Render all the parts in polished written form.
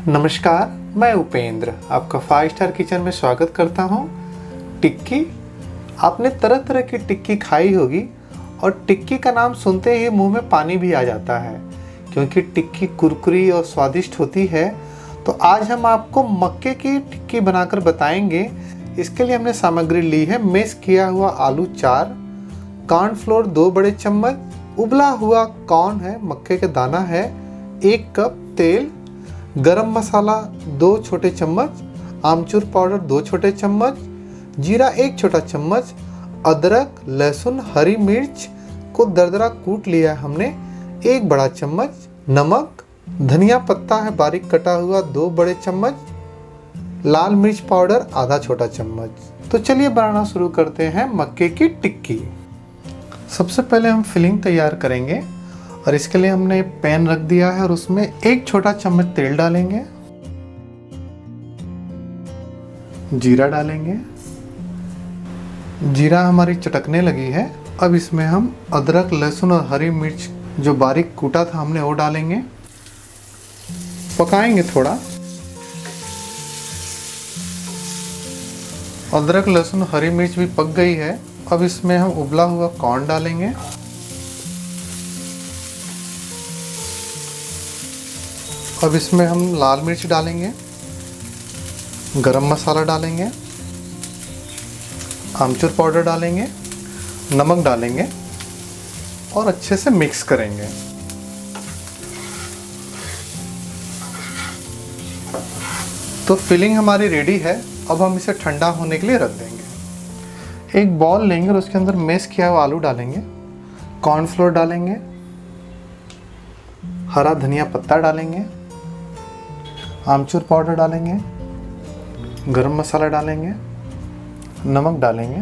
नमस्कार, मैं उपेंद्र आपका 5 स्टार किचन में स्वागत करता हूं। टिक्की, आपने तरह तरह की टिक्की खाई होगी और टिक्की का नाम सुनते ही मुंह में पानी भी आ जाता है क्योंकि टिक्की कुरकुरी और स्वादिष्ट होती है। तो आज हम आपको मक्के की टिक्की बनाकर बताएंगे। इसके लिए हमने सामग्री ली है मैश किया हुआ आलू 4, कॉर्नफ्लोर 2 बड़े चम्मच, उबला हुआ कॉर्न है, मक्के का दाना है, 1 कप तेल, गरम मसाला 2 छोटे चम्मच, आमचूर पाउडर 2 छोटे चम्मच, जीरा 1 छोटा चम्मच, अदरक लहसुन हरी मिर्च को दरदरा कूट लिया है हमने 1 बड़ा चम्मच, नमक, धनिया पत्ता है बारीक कटा हुआ 2 बड़े चम्मच, लाल मिर्च पाउडर आधा छोटा चम्मच। तो चलिए बनाना शुरू करते हैं मक्के की टिक्की। सबसे पहले हम फिलिंग तैयार करेंगे और इसके लिए हमने पैन रख दिया है और उसमें 1 छोटा चम्मच तेल डालेंगे, जीरा डालेंगे, जीरा हमारी चटकने लगी है। अब इसमें हम अदरक लहसुन और हरी मिर्च जो बारीक कूटा था हमने वो डालेंगे, पकाएंगे थोड़ा। अदरक लहसुन हरी मिर्च भी पक गई है। अब इसमें हम उबला हुआ कॉर्न डालेंगे, अब इसमें हम लाल मिर्च डालेंगे, गरम मसाला डालेंगे, आमचूर पाउडर डालेंगे, नमक डालेंगे और अच्छे से मिक्स करेंगे। तो फिलिंग हमारी रेडी है। अब हम इसे ठंडा होने के लिए रख देंगे। एक बॉल लेंगे और उसके अंदर मैश किया हुआ आलू डालेंगे, कॉर्नफ्लोर डालेंगे, हरा धनिया पत्ता डालेंगे, आमचूर पाउडर डालेंगे, गरम मसाला डालेंगे, नमक डालेंगे।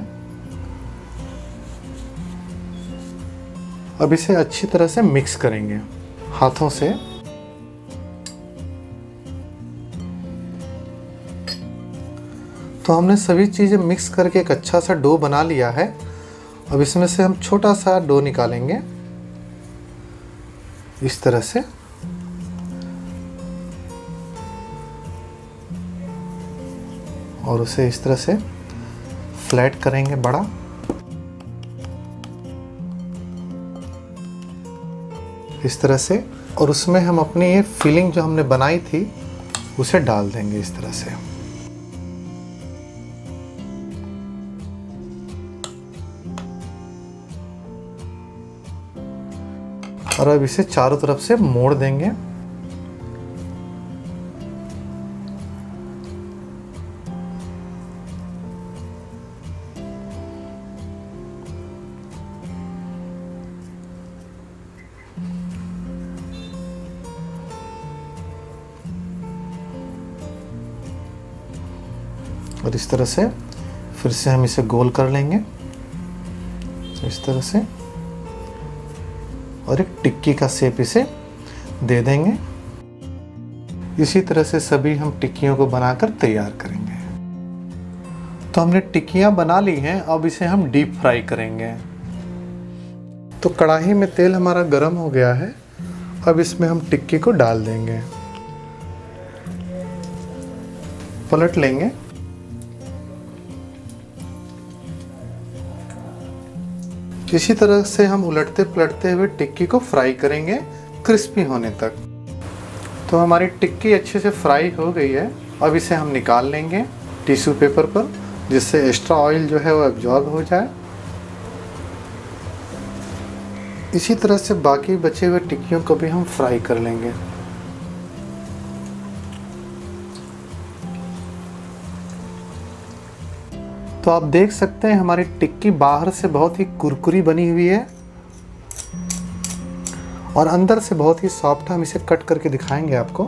अब इसे अच्छी तरह से मिक्स करेंगे हाथों से। तो हमने सभी चीज़ें मिक्स करके एक अच्छा सा डो बना लिया है। अब इसमें से हम छोटा सा डो निकालेंगे इस तरह से, और उसे इस तरह से फ्लैट करेंगे बड़ा। इस तरह से, और उसमें हम अपनी ये फिलिंग जो हमने बनाई थी उसे डाल देंगे इस तरह से। और अब इसे चारों तरफ से मोड़ देंगे। और इस तरह से फिर से हम इसे गोल कर लेंगे इस तरह से, और एक टिक्की का शेप इसे दे देंगे। इसी तरह से सभी हम टिक्कियों को बनाकर तैयार करेंगे। तो हमने टिक्कियां बना ली हैं, अब इसे हम डीप फ्राई करेंगे। तो कढ़ाई में तेल हमारा गर्म हो गया है। अब इसमें हम टिक्की को डाल देंगे, पलट लेंगे। इसी तरह से हम उलटते पलटते हुए टिक्की को फ्राई करेंगे क्रिस्पी होने तक। तो हमारी टिक्की अच्छे से फ्राई हो गई है। अब इसे हम निकाल लेंगे टिश्यू पेपर पर, जिससे एक्स्ट्रा ऑयल जो है वो एब्जॉर्ब हो जाए। इसी तरह से बाकी बचे हुए टिक्कियों को भी हम फ्राई कर लेंगे। तो आप देख सकते हैं हमारी टिक्की बाहर से बहुत ही कुरकुरी बनी हुई है और अंदर से बहुत ही सॉफ्ट है। हम इसे कट करके दिखाएंगे आपको।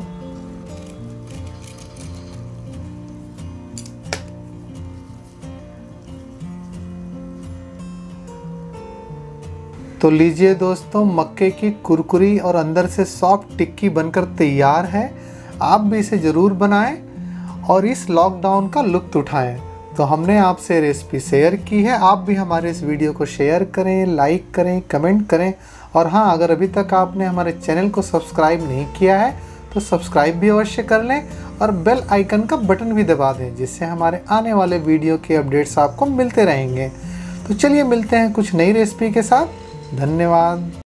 तो लीजिए दोस्तों, मक्के की कुरकुरी और अंदर से सॉफ्ट टिक्की बनकर तैयार है। आप भी इसे ज़रूर बनाएं और इस लॉकडाउन का लुत्फ़ उठाएं। तो हमने आपसे रेसिपी शेयर की है। आप भी हमारे इस वीडियो को शेयर करें, लाइक करें, कमेंट करें। और हाँ, अगर अभी तक आपने हमारे चैनल को सब्सक्राइब नहीं किया है तो सब्सक्राइब भी अवश्य कर लें और बेल आइकन का बटन भी दबा दें, जिससे हमारे आने वाले वीडियो के अपडेट्स आपको मिलते रहेंगे। तो चलिए मिलते हैं कुछ नई रेसिपी के साथ। धन्यवाद।